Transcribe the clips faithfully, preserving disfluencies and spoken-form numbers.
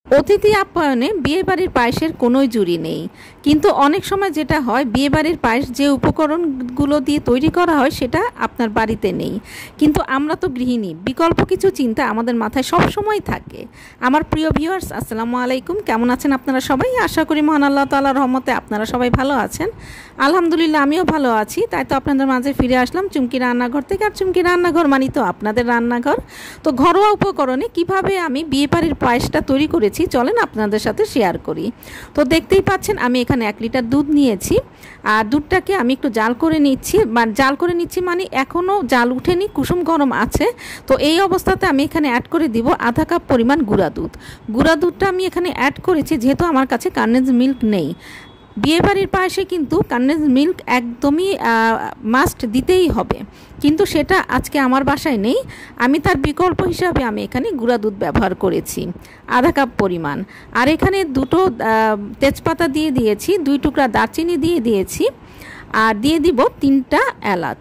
অতিথি আপ্যায়নে বিয়েবাড়ির পায়েসের কোনোই জুড়ি নেই, কিন্তু অনেক সময় যেটা হয় বিয়েবাড়ির পায়েস যে উপকরণগুলো দিয়ে তৈরি করা হয় সেটা আপনার বাড়িতে নেই, কিন্তু আমরা তো গৃহিণী, বিকল্প কিছু চিন্তা আমাদের মাথায় সব সময় থাকে। আমার প্রিয় ভিউয়ার্স, আসসালামু আলাইকুম, কেমন আছেন আপনারা সবাই? আশা করি মহান আল্লাহ তাআলার রহমতে আপনারা সবাই ভালো আছেন। আলহামদুলিল্লাহ আমিও ভালো আছি। তাই তো আপনাদের মাঝে ফিরে আসলাম চুমকি রান্নাঘর থেকে। আর চুমকি রান্নাঘর মানে তো আপনাদের রান্নাঘর। তো ঘরোয়া উপকরণে কিভাবে আমি বিয়েবাড়ির পায়েসটা তৈরি করেছি চলেন আপনাদের সাথে শেয়ার করি। তো দেখতেই পাচ্ছেন আমি এখানে এক লিটার দুধ নিয়েছি, আর দুধটাকে আমি একটু জাল করে নিচ্ছি। জাল করে নিচ্ছি মানে এখনও জাল উঠেনি, কুসুম গরম আছে। তো এই অবস্থাতে আমি এখানে অ্যাড করে দিব আধা কাপ পরিমাণ গুঁড়া দুধ। গুঁড়া দুধটা আমি এখানে অ্যাড করেছি যেহেতু আমার কাছে কনডেন্স মিল্ক নেই। বিয়েবাড়ির পায়েসে কিন্তু কনডেন্স মিল্ক একদমই মাস্ট দিতেই হবে, কিন্তু সেটা আজকে আমার বাসায় নেই। আমি তার বিকল্প হিসাবে আমি এখানে গুঁড়া দুধ ব্যবহার করেছি আধা কাপ পরিমাণ। আর এখানে দুটো তেজপাতা দিয়ে দিয়েছি, দুই টুকরা দারচিনি দিয়ে দিয়েছি, আর দিয়ে দিব তিনটা এলাচ।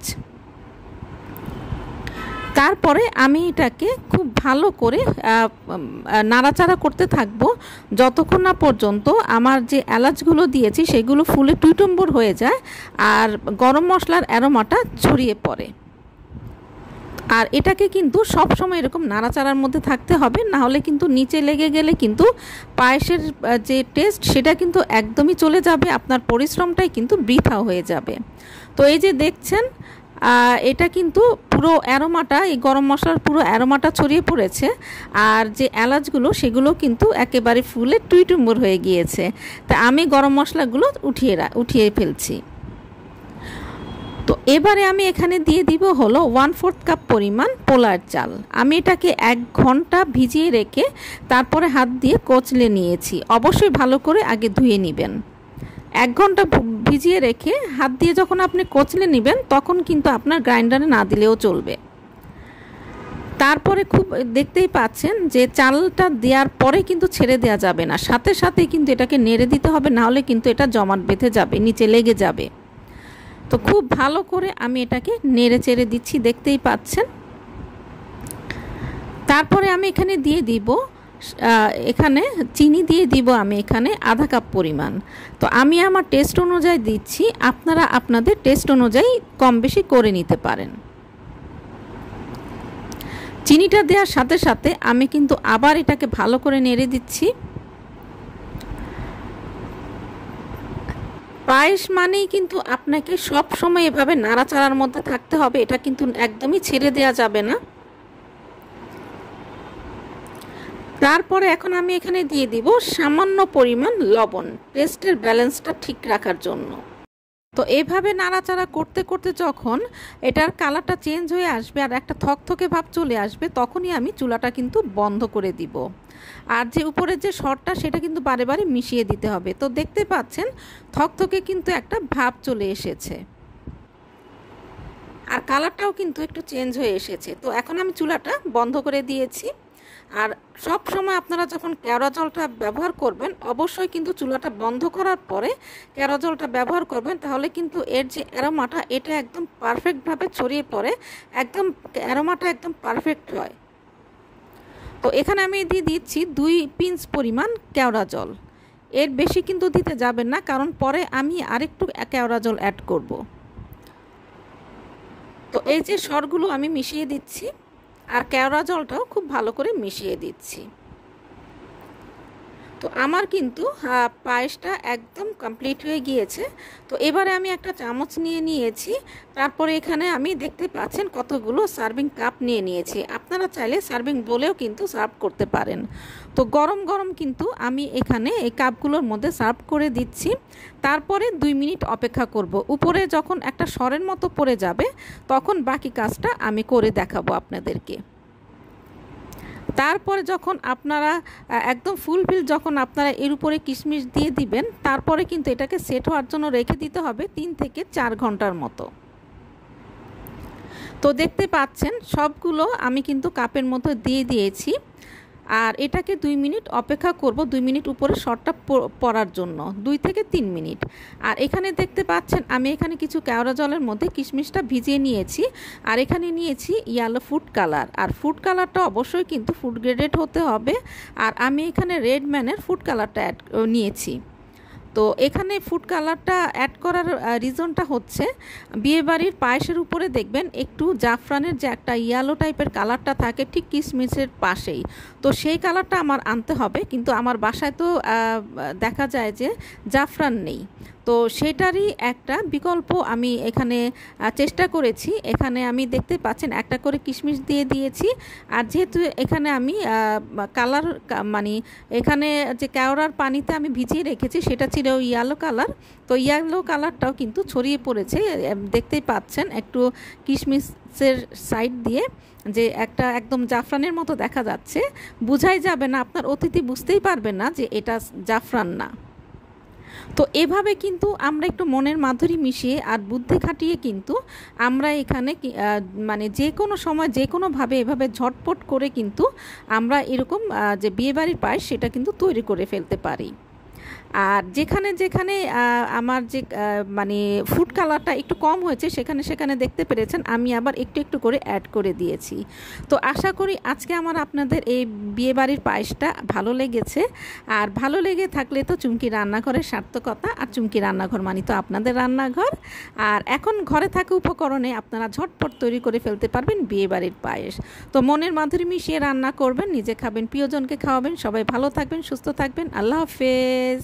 তারপরে আমি এটাকে খুব ভালো করে নাড়াচাড়া করতে থাকবো যতক্ষণ না পর্যন্ত আমার যে এলাচগুলো দিয়েছি সেগুলো ফুলে টুইটম্বর হয়ে যায় আর গরম মশলার অ্যারোমাটা ছড়িয়ে পড়ে। আর এটাকে কিন্তু সব সময় এরকম নাড়াচাড়ার মধ্যে থাকতে হবে, না হলে কিন্তু নিচে লেগে গেলে কিন্তু পায়েসের যে টেস্ট সেটা কিন্তু একদমই চলে যাবে, আপনার পরিশ্রমটাই কিন্তু বৃথা হয়ে যাবে। তো এই যে দেখছেন এটা কিন্তু পুরো অ্যারোমাটা, এই গরম মশলার পুরো অ্যারোমাটা ছড়িয়ে পড়েছে, আর যে এলাচগুলো সেগুলো কিন্তু একেবারে ফুলে টুইটুম্বর হয়ে গিয়েছে। তা আমি গরম মশলাগুলো উঠিয়ে উঠিয়ে ফেলছি। তো এবারে আমি এখানে দিয়ে দিব হলো ওয়ান ফোর্থ কাপ পরিমাণ পোলার চাল। আমি এটাকে এক ঘন্টা ভিজিয়ে রেখে তারপরে হাত দিয়ে কচলে নিয়েছি। অবশ্যই ভালো করে আগে ধুয়ে নেবেন। এক ঘন্টা ভিজিয়ে রেখে হাত দিয়ে যখন আপনি কচলে নেবেন তখন কিন্তু আপনার গ্রাইন্ডারে না দিলেও চলবে। তারপরে খুব দেখতেই পাচ্ছেন যে চালটা দেওয়ার পরে কিন্তু ছেড়ে দেওয়া যাবে না, সাথে সাথে কিন্তু এটাকে নেড়ে দিতে হবে, না হলে কিন্তু এটা জমাট বেঁধে যাবে, নিচে লেগে যাবে। তো খুব ভালো করে আমি এটাকে নেড়ে চেড়ে দিচ্ছি, দেখতেই পাচ্ছেন। তারপরে আমি এখানে দিয়ে দিব এখানে চিনি দিয়ে দিব আমি এখানে আধা কাপ পরিমাণ। তো আমি আমার টেস্ট অনুযায়ী দিচ্ছি, আপনারা আপনাদের টেস্ট অনুযায়ী কম বেশি করে নিতে পারেন। চিনিটা দেওয়ার সাথে সাথে আমি কিন্তু আবার এটাকে ভালো করে নেড়ে দিচ্ছি। পায়েস মানেই কিন্তু আপনাকে সব সময় এভাবে নাড়াচাড়ার মধ্যে থাকতে হবে, এটা কিন্তু একদমই ছেড়ে দেওয়া যাবে না। তারপরে এখন আমি এখানে দিয়ে দিব সামান্য পরিমাণ লবণ, টেস্টের ব্যালেন্সটা ঠিক রাখার জন্য। তো এইভাবে নাড়াচাড়া করতে করতে যখন এটার কালারটা চেঞ্জ হয়ে আসবে আর একটা থকথকে ভাব চলে আসবে তখনই আমি চুলাটা কিন্তু বন্ধ করে দিব। আর যে উপরের যে সরটা সেটা কিন্তু বারে বারে মিশিয়ে দিতে হবে। তো দেখতে পাচ্ছেন থকথকে কিন্তু একটা ভাব চলে এসেছে আর কালারটাও কিন্তু একটু চেঞ্জ হয়ে এসেছে। তো এখন আমি চুলাটা বন্ধ করে দিয়েছি। আর সব সময় আপনারা যখন কেওড়া জলটা ব্যবহার করবেন অবশ্যই কিন্তু চুলাটা বন্ধ করার পরে কেওড়া জলটা ব্যবহার করবেন, তাহলে কিন্তু এর যে অ্যারোমাটা এটা একদম পারফেক্টভাবে ছড়িয়ে পড়ে, একদম অ্যারোমাটা একদম পারফেক্ট হয়। তো এখানে আমি দিয়ে দিচ্ছি দুই পিঞ্চ পরিমাণ কেওড়া জল, এর বেশি কিন্তু দিতে যাবেন না, কারণ পরে আমি আরেকটু কেওড়া জল অ্যাড করব। তো এই যে সরগুলো আমি মিশিয়ে দিচ্ছি আর কেওড়া জলটাও খুব ভালো করে মিশিয়ে দিচ্ছি। তো আমার কিন্তু পায়েসটা একদম কমপ্লিট হয়ে গিয়েছে। তো এবারে আমি একটা চামচ নিয়ে নিয়েছি, তারপরে এখানে আমি দেখতে পাচ্ছেন কতগুলো সার্ভিং কাপ নিয়ে নিয়েছি। আপনারা চাইলে সার্ভিং বলেও কিন্তু সার্ভ করতে পারেন। তো গরম গরম কিন্তু আমি এখানে এই কাপগুলোর মধ্যে সার্ভ করে দিচ্ছি। তারপরে দুই মিনিট অপেক্ষা করব, উপরে যখন একটা সরের মতো পড়ে যাবে তখন বাকি কাজটা আমি করে দেখাবো আপনাদেরকে। তারপরে যখন আপনারা একদম ফুলফিল যখন আপনারা এর উপরে কিশমিশ দিয়ে দিবেন তারপরে কিন্তু এটাকে সেট হওয়ার জন্য রেখে দিতে হবে তিন থেকে চার ঘন্টার মতো। তো দেখতে পাচ্ছেন সবগুলো আমি কিন্তু কাপের মধ্যে দিয়ে দিয়েছি। আর এটাকে দুই মিনিট অপেক্ষা করব, দুই মিনিট উপরে সরটা পড়ার জন্য, দুই থেকে তিন মিনিট। আর এখানে দেখতে পাচ্ছেন আমি এখানে কিছু কেওড়া জলের মধ্যে কিশমিশটা ভিজিয়ে নিয়েছি, আর এখানে নিয়েছি ইয়েলো ফুড কালার। আর ফুড কালারটা অবশ্যই কিন্তু ফুড গ্রেডেড হতে হবে, আর আমি এখানে রেড ম্যানের ফুড কালারটা অ্যাড নিয়েছি। তো এখানে ফুড কালারটা অ্যাড করার রিজনটা হচ্ছে বিয়েবাড়ির পায়েসের উপরে দেখবেন একটু জাফরানের যে একটা ইয়েলো টাইপের কালারটা থাকে ঠিক কিশমিশের পাশেই, তো সেই কালারটা আমার আনতে হবে, কিন্তু আমার বাসায় তো দেখা যায় যে জাফরান নেই, তো সেটারই একটা বিকল্প আমি এখানে চেষ্টা করেছি। এখানে আমি দেখতে পাচ্ছেন একটা করে কিশমিশ দিয়ে দিয়েছি, আর যেহেতু এখানে আমি কালার মানে এখানে যে কেওড়ার পানিতে আমি ভিজিয়ে রেখেছি সেটা ছিল ইয়েলো কালার, তো ইয়েলো কালারটাও কিন্তু ছড়িয়ে পড়েছে, দেখতেই পাচ্ছেন একটু কিশমিশের সাইড দিয়ে যে একটা একদম জাফরানের মতো দেখা যাচ্ছে, বোঝাই যাবে না, আপনার অতিথি বুঝতেই পারবে না যে এটা জাফরান না। তো এভাবে কিন্তু আমরা একটু মনের মাধুরী মিশিয়ে আর বুদ্ধি খাটিয়ে কিন্তু আমরা এখানে মানে যে কোনো সময় যে কোনোভাবে এভাবে ঝটপট করে কিন্তু আমরা এরকম যে বিয়েবাড়ির পায়েস সেটা কিন্তু তৈরি করে ফেলতে পারি। আর যেখানে যেখানে আমার যে মানে ফুড কালারটা একটু কম হয়েছে সেখানে সেখানে দেখতে পেরেছেন আমি আবার একটু একটু করে অ্যাড করে দিয়েছি। তো আশা করি আজকে আমার আপনাদের এই বিয়েবাড়ির পায়েসটা ভালো লেগেছে, আর ভালো লেগে থাকলে তো চুমকি রান্নাঘরের সার্থকতা, আর চুমকি রান্নাঘর মানে তো আপনাদের রান্নাঘর। আর এখন ঘরে থাকা উপকরণে আপনারা ঝটপট তৈরি করে ফেলতে পারবেন বিয়েবাড়ির পায়েস। তো মনের মাধুরী মিশিয়ে রান্না করবেন, নিজে খাবেন, প্রিয়জনকে খাওয়াবেন। সবাই ভালো থাকবেন, সুস্থ থাকবেন। আল্লাহ হাফেজ।